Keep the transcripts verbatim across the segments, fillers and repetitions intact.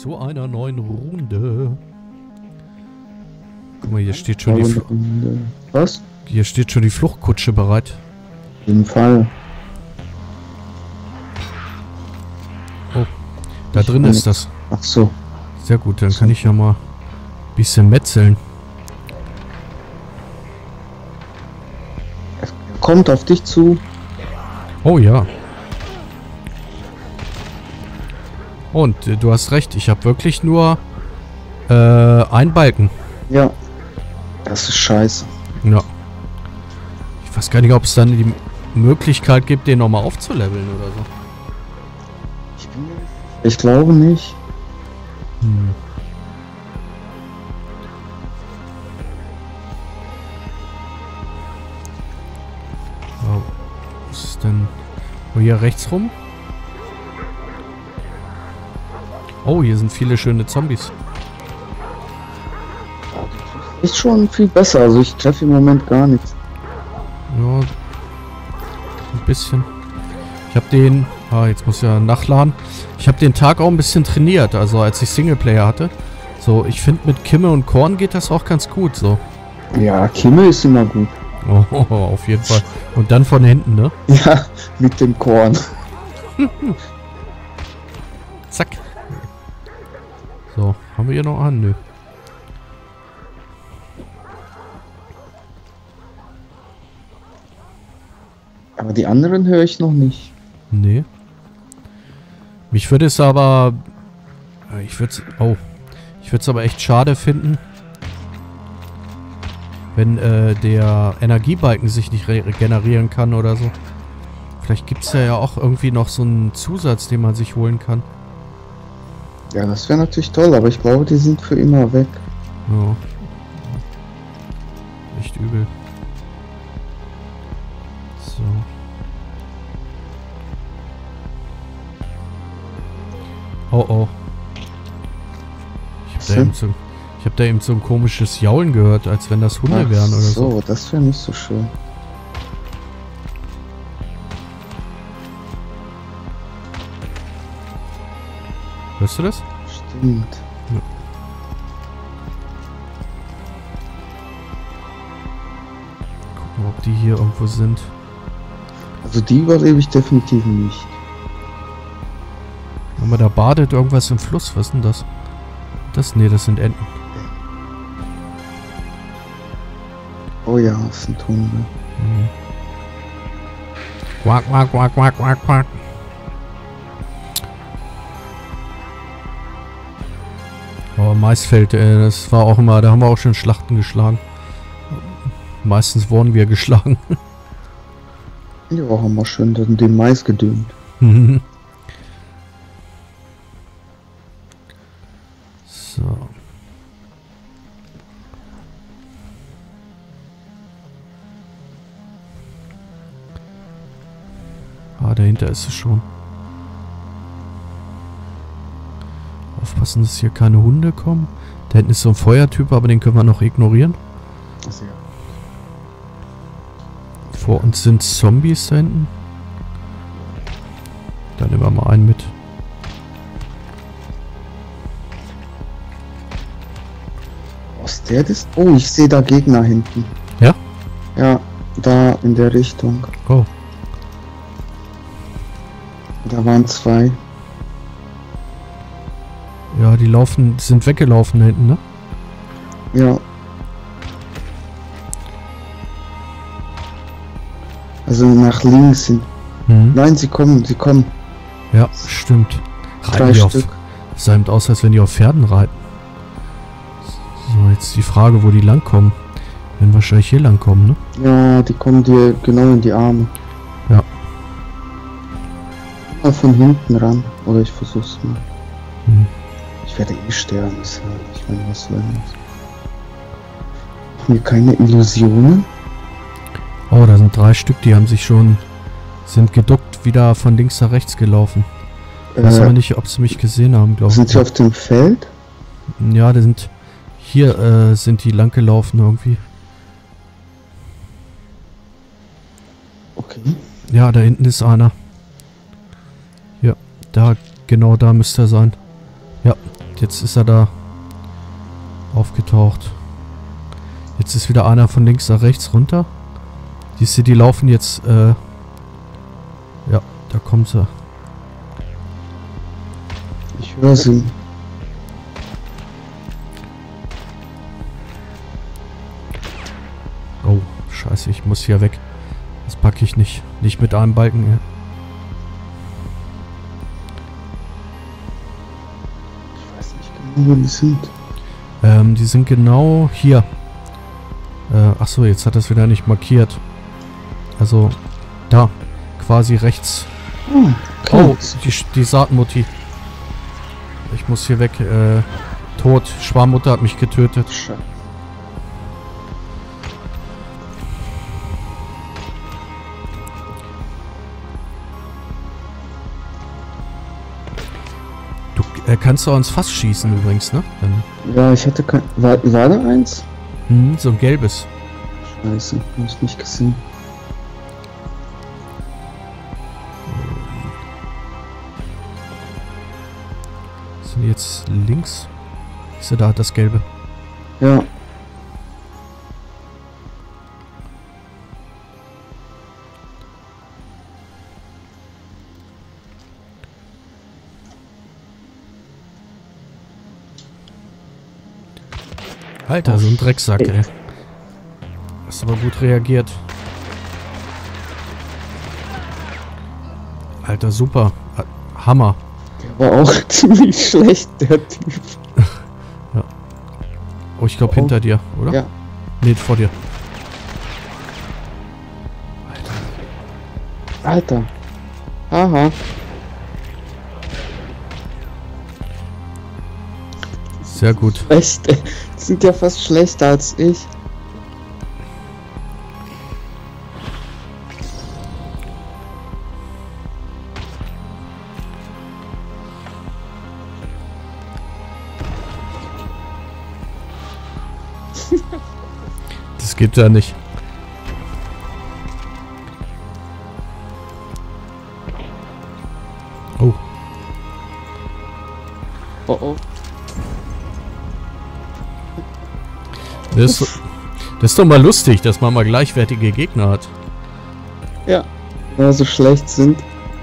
zu einer neuen Runde. Guck mal, hier steht schon die Fl Was? Hier steht schon die Fluchtkutsche bereit. Auf jeden Fall. Oh, da Ich drin kann ist das. Ach so. Sehr gut, dann kann ich ja mal ein bisschen metzeln. Er kommt auf dich zu. Oh ja. Und äh, du hast recht, ich habe wirklich nur äh, einen Balken. Ja. Das ist scheiße. Ja. Ich weiß gar nicht, ob es dann die Möglichkeit gibt, den nochmal aufzuleveln oder so. Ich, bin ich glaube nicht. Hm. Oh, was ist denn... Oh, hier rechts rum? Oh, hier sind viele schöne Zombies. Ist schon viel besser. Also ich treffe im Moment gar nichts. Ja, ein bisschen. Ich habe den... Ah, jetzt muss ich ja nachladen. Ich habe den Tag auch ein bisschen trainiert, also als ich Singleplayer hatte. So, ich finde mit Kimme und Korn geht das auch ganz gut, so. Ja, Kimme ist immer gut. Oh, oh, oh, auf jeden Fall. Und dann von hinten, ne? Ja, mit dem Korn. Zack. So, haben wir hier noch an? Nö. Aber die anderen höre ich noch nicht. Nee. Mich würde es aber... Ich würde es... Oh. Ich würde es aber echt schade finden, wenn äh, der Energiebalken sich nicht re regenerieren kann oder so. Vielleicht gibt es ja auch irgendwie noch so einen Zusatz, den man sich holen kann. Ja, das wäre natürlich toll, aber ich glaube, die sind für immer weg. Ja. Echt übel. So. Oh oh. Ich hab, da eben so, ich hab da eben so ein komisches Jaulen gehört, als wenn das Hunde Ach wären oder so. so, das wäre nicht so schön. Hörst du das? Stimmt. Ja. Gucken, ob die hier irgendwo sind. Also die überlebe ich definitiv nicht. Aber da badet irgendwas im Fluss. Was ist denn das? Das? Nee, das sind Enten. Oh ja, das sind Hunde. Mhm. Quack, quack, quack, quack, quack, quack. Oh, Maisfeld, ey, das war auch immer, da haben wir auch schon Schlachten geschlagen. Meistens wurden wir geschlagen. Ja, haben wir schön den, den Mais gedüngt. So. Ah, dahinter ist es schon. Aufpassen, dass hier keine Hunde kommen. Da hinten ist so ein Feuertyp, aber den können wir noch ignorieren. Also, ja. Vor uns sind Zombies da hinten. Dann nehmen wir mal einen mit. Was der ist? Oh, ich sehe da Gegner hinten. Ja? Ja, da in der Richtung. Oh. Da waren zwei. Ja, die laufen, sind weggelaufen da hinten, ne? Ja. Also nach links hin. Mhm. Nein, sie kommen, sie kommen. Ja, stimmt. Drei Reiten die auf, Stück. es sah eben aus, als wenn die auf Pferden reiten. So, jetzt die Frage, wo die langkommen. Werden wahrscheinlich hier langkommen, ne? Ja, die kommen dir genau in die Arme. Ja. Mal von hinten ran. Oder ich versuch's mal. Mhm. Ich werde eh sterben. Ist ja, ich meine, was soll das? Mir keine Illusionen. Oh, da sind drei Stück, die haben sich schon, sind geduckt, wieder von links nach rechts gelaufen. Ich weiß Äh, aber nicht, ob sie mich gesehen haben, glaube ich. Sind sie auf dem Feld? Ja, die sind, hier äh, sind die lang gelaufen irgendwie. Okay. Ja, da hinten ist einer. Ja, da, genau da müsste er sein. Ja, jetzt ist er da aufgetaucht. Jetzt ist wieder einer von links nach rechts runter. Siehst, die laufen jetzt, äh... ja, da kommt sie. Ich höre sie. Oh, scheiße, ich muss hier weg. Das packe ich nicht. Nicht mit einem Balken hier. Ich weiß nicht genau, wo die sind. Ähm, die sind genau hier. Äh, achso, jetzt hat er es wieder nicht markiert. Also, da. Quasi rechts. Oh, okay. Oh, die, die Saatmutti. Ich muss hier weg. Äh, tot. Schwarmutter hat mich getötet. Scheiße. Du äh, kannst doch ins Fass schießen übrigens, ne? Dann, Ja, ich hatte kein... War, war da eins? hm, so ein gelbes. Scheiße, hab ich nicht gesehen. Sind die jetzt links? Ist er da, das gelbe? Ja. Alter, so ein Drecksack, ey. Hast aber gut reagiert. Alter, super. Hammer. Der war auch ziemlich schlecht, der Typ. Ja. Oh, ich glaube Oh. hinter dir, oder? Ja. Nee, vor dir. Alter. Haha. Sehr gut. Schlecht, ey. Die sind ja fast schlechter als ich. Das geht ja nicht. Oh. Oh oh. Das ist, das ist doch mal lustig, dass man mal gleichwertige Gegner hat. Ja. Wenn wir so schlecht sind.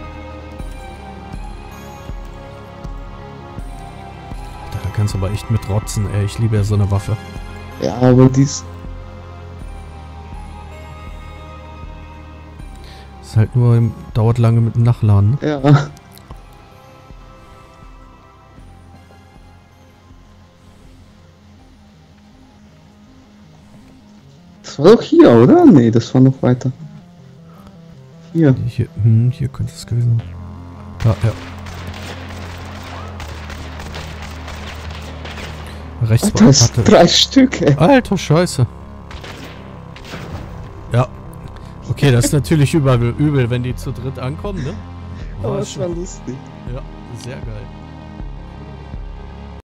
Da kannst du aber echt mit rotzen, ey. Ich liebe ja so eine Waffe. Ja, aber dies. Ist halt nur, im, dauert lange mit dem Nachladen, ne? Ja. Das war doch hier, oder? Nee, das war noch weiter. Hier. Hier, hm, hier könnte es gewesen sein. Ja, ja. Rechts Alter, das warte. drei Stück, ey. Alter, Scheiße. Ja. Okay, das ist natürlich übel, übel, wenn die zu dritt ankommen, ne? Aber Aber es war lustig. ja, sehr geil.